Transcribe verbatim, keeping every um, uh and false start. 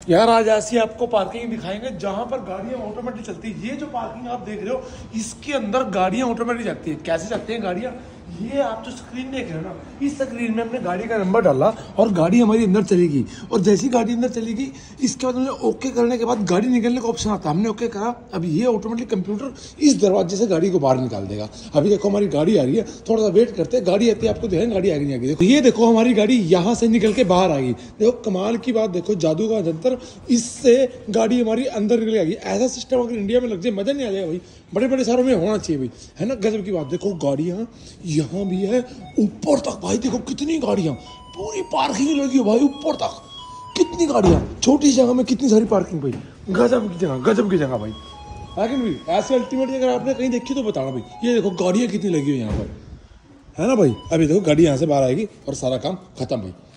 यार आज ऐसी आपको पार्किंग दिखाएंगे जहां पर गाड़ियां ऑटोमेटिक चलती है। ये जो पार्किंग आप देख रहे हो इसके अंदर गाड़ियां ऑटोमेटिक जाती है। कैसे चलती हैं गाड़ियां, ये आप जो स्क्रीन देख रहे हो ना, इस स्क्रीन में हमने गाड़ी का नंबर डाला और गाड़ी हमारी अंदर चलेगी। और जैसी गाड़ी अंदर चलेगी इसके बाद हमने ओके करने के बाद गाड़ी निकलने का ऑप्शन आता है। हमने ओके करा, अब ये ऑटोमेटिक कंप्यूटर इस दरवाजे से गाड़ी को बाहर निकाल देगा। अभी देखो हमारी गाड़ी आ रही है, थोड़ा सा वेट करते हैं, गाड़ी आती है आपको दिखाएंगे गाड़ी आगे नहीं आएगी। देखो ये देखो हमारी गाड़ी यहाँ से निकल के बाहर आ गई। देखो कमाल की बात, देखो जादू का जंतर, इससे गाड़ी हमारी अंदर निकल आएगी। ऐसा सिस्टम अगर इंडिया में लग जाए मजा नहीं आ जाएगा भाई, बड़े बड़े शहरों में होना चाहिए भाई, है ना। गजब की बात। देखो गाड़ियाँ यहाँ भी है ऊपर तक भाई, देखो कितनी गाड़ियाँ, पूरी पार्किंग लगी है भाई ऊपर तक, कितनी गाड़ियाँ, छोटी जगह में कितनी सारी पार्किंग भाई, गजब की जगह, गजब की जगह भाई। लेकिन भाई ऐसे अल्टीमेटली अगर आपने कहीं देखी तो बताना भाई। ये देखो गाड़ियाँ कितनी लगी हुई यहाँ पर, है ना भाई। अभी देखो गाड़ी यहाँ से बाहर आएगी और सारा काम खत्म भाई।